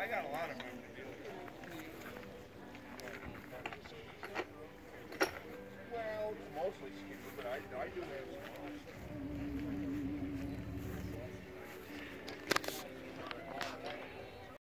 I got a lot of memory. Well, mostly skipper, but I do have some.